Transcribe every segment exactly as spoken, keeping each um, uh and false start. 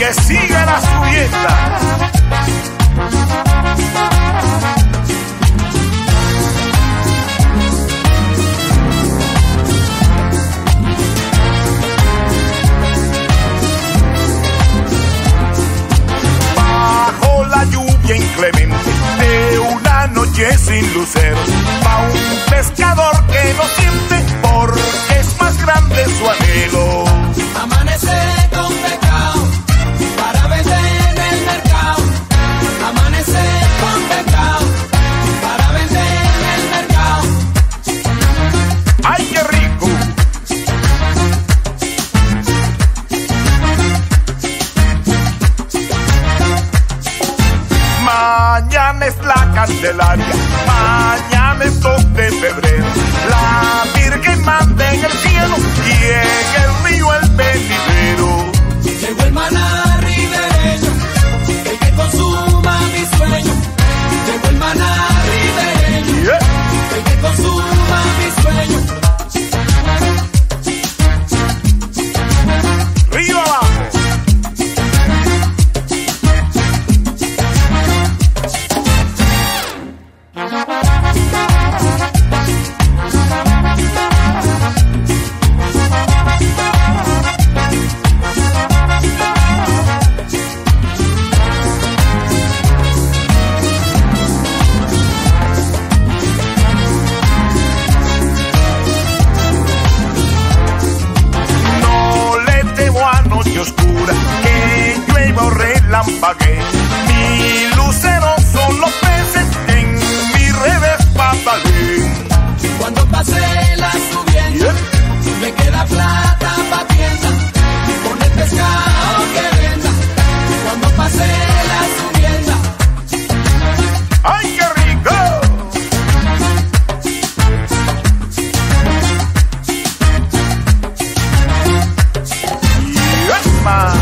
que siga la subienda. Bajo la lluvia inclemente de una noche sin lucero, va un pescador que no siente porque es más grande su anhelo. Amanecer con pecado para vender en el mercado. Amanecer con pecado para vender en el mercado. ¡Ay, qué rico! Mañana es la Candelaria, mañana es dos de febrero. La Virgen manda en el cielo y en el río el venidero. Llegó el maná ribereño, el que consuma mi sueño. Llegó el maná ribereño, Yeah. el que consuma mi sueño. ¡Río abajo! Oscura, que llueva o relampaguee, mi lucero son los peces en mis redes pataleen. Cuando pase la subienda, Yeah. me queda plata pa' tienda, con el pescado que venda. Cuando pase la subienda, ¡Ay, qué rico! ¡Yesma!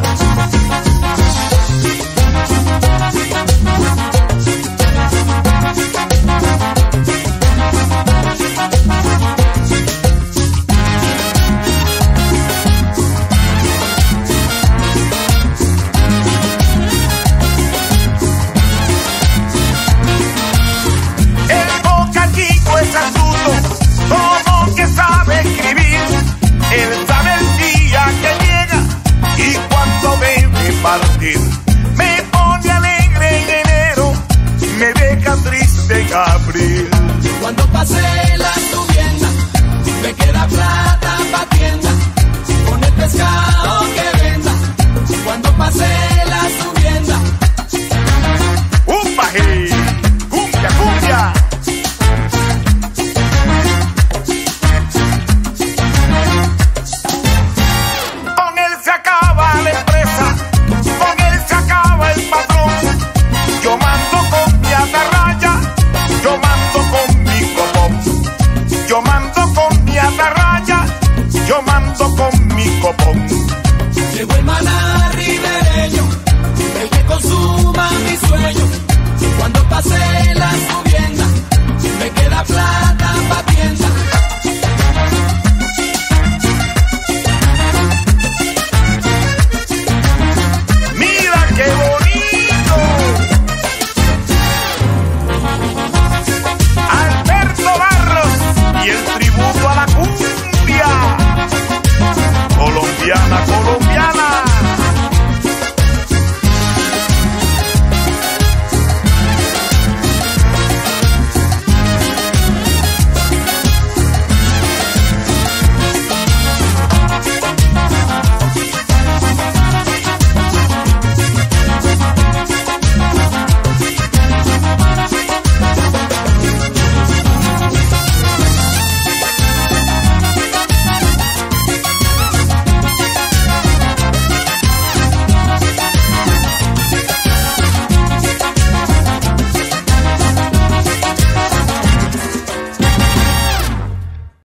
El bocachito es astuto, como que sabe escribir. Él sabe el día que llega y cuándo debe partir. Me pone alegre en enero, me deja triste en abril. cuando pase la subienda, me queda plata pa' tienda, con el pescado que venda. Cuando pase la subienda, ¡Upa, hey! ¡Cumbia, cumbia! Con él se acaba la empresa, con él se acaba el patrón. Yo mando con mi atarraya, yo mando con mi copón. Yo mando con mi atarraya, yo mando con mi copón. llegó el maná ribereño, el que consuma mi sueño. Cuando pase la subienda, me queda plata